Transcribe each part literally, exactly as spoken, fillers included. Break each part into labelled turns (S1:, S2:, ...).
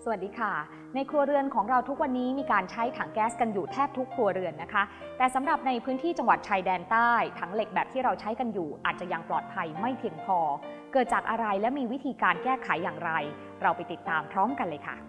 S1: สวัสดีค่ะในครัวเรือนของเราทุกวันนี้มีการใช้ถังแก๊สกันอยู่แทบทุกครัวเรือนนะคะแต่สำหรับในพื้นที่จังหวัดชายแดนใต้ถังเหล็กแบบที่เราใช้กันอยู่อาจจะยังปลอดภัยไม่เพียงพอเกิดจากอะไรและมีวิธีการแก้ไขอย่างไรเราไปติดตามพร้อมกันเลยค่ะ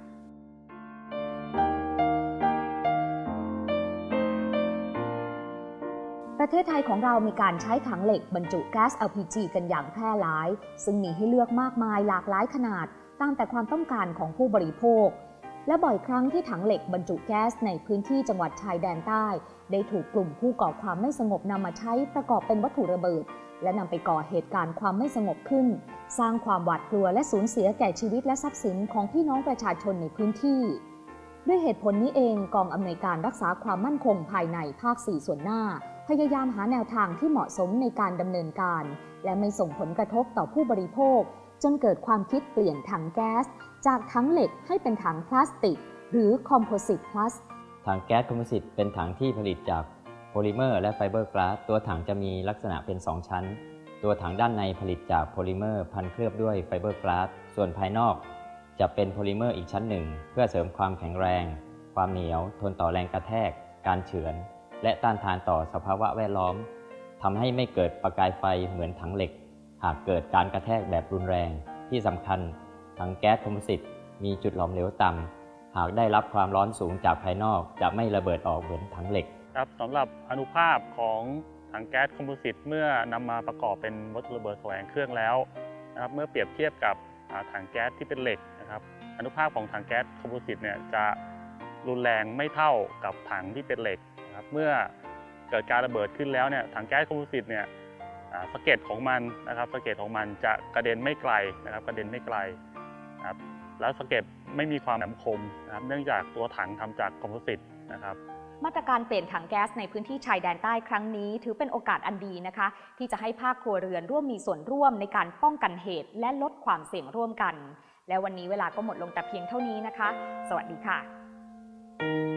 S1: ประเทศไทยของเรามีการใช้ถังเหล็กบรรจุแก๊ส แอล พี จี กันอย่างแพร่หลายซึ่งมีให้เลือกมากมายหลากหลายขนาดตามแต่ความต้องการของผู้บริโภคและบ่อยครั้งที่ถังเหล็กบรรจุแก๊สในพื้นที่จังหวัดชายแดนใต้ได้ถูกกลุ่มผู้ก่อความไม่สงบนำมาใช้ประกอบเป็นวัตถุระเบิดและนำไปก่อเหตุการณ์ความไม่สงบขึ้นสร้างความหวาดกลัวและสูญเสียแก่ชีวิตและทรัพย์สินของพี่น้องประชาชนในพื้นที่ด้วยเหตุผลนี้เองกองอำนวยการรักษาความมั่นคงภายในภาคสี่ส่วนหน้าพยายามหาแนวทางที่เหมาะสมในการดำเนินการและไม่ส่งผลกระทบต่อผู้บริโภคจนเกิดความคิดเปลี่ยนถังแก๊สจากถังเหล็กให้เป็นถังพลาสติกหรือคอมโพสิตพลาส
S2: ถังแก๊สคอมโพสิตเป็นถังที่ผลิตจากโพลิเมอร์และไฟเบอร์กลาสตัวถังจะมีลักษณะเป็นสองชั้นตัวถังด้านในผลิตจากโพลิเมอร์พันเคลือบด้วยไฟเบอร์กลาสส่วนภายนอกจะเป็นโพลิเมอร์อีกชั้นหนึ่งเพื่อเสริมความแข็งแรงความเหนียวทนต่อแรงกระแทกการเฉือนและต้านทานต่อสภาวะแวดล้อมทำให้ไม่เกิดประกายไฟเหมือนถังเหล็กหากเกิดการกระแทกแบบรุนแรงที่สำคัญถังแก๊สคอมโพสิตมีจุดหลอมเหลวต่ำหากได้รับความร้อนสูงจากภายนอกจะไม่ระเบิดออกเหมือนถังเหล็ก
S3: ครับสำหรับอนุภาพของถังแก๊สคอมโพสิตเมื่อนำมาประกอบเป็นวัตถุระเบิดแสวงเครื่องแล้วนะครับเมื่อเปรียบเทียบกับถังแก๊สที่เป็นเหล็กนะครับอนุภาพของถังแก๊สคอมโพสิตเนี่ยจะรุนแรงไม่เท่ากับถังที่เป็นเหล็กนะครับเมื่อเกิดการระเบิดขึ้นแล้วเนี่ยถังแก๊สคอมโพสิตเนี่ยสะเก็ดของมันนะครับสะเก็ดของมันจะกระเด็นไม่ไกลนะครับกระเด็นไม่ไกลนะครับแล้วสะเก็ดไม่มีความแหลมคมนะครับเนื่องจากตัวถังทำจากคอมโพสิตนะครับ
S1: มาตรการเปลี่ยนถังแก๊สในพื้นที่ชายแดนใต้ครั้งนี้ถือเป็นโอกาสอันดีนะคะที่จะให้ภาคครัวเรือนร่วมมีส่วนร่วมในการป้องกันเหตุและลดความเสี่ยงร่วมกันและวันนี้เวลาก็หมดลงแต่เพียงเท่านี้นะคะสวัสดีค่ะ